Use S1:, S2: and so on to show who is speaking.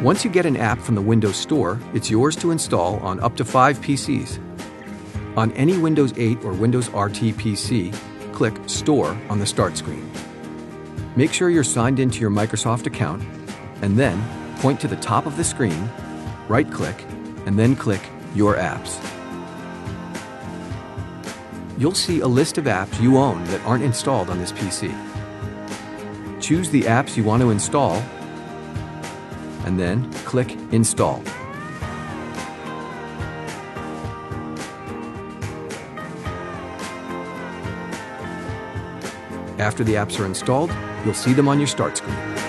S1: Once you get an app from the Windows Store, it's yours to install on up to 5 PCs. On any Windows 8 or Windows RT PC, click Store on the Start screen. Make sure you're signed into your Microsoft account, and then point to the top of the screen, right-click, and then click Your Apps. You'll see a list of apps you own that aren't installed on this PC. Choose the apps you want to install, and then click Install. After the apps are installed, you'll see them on your Start screen.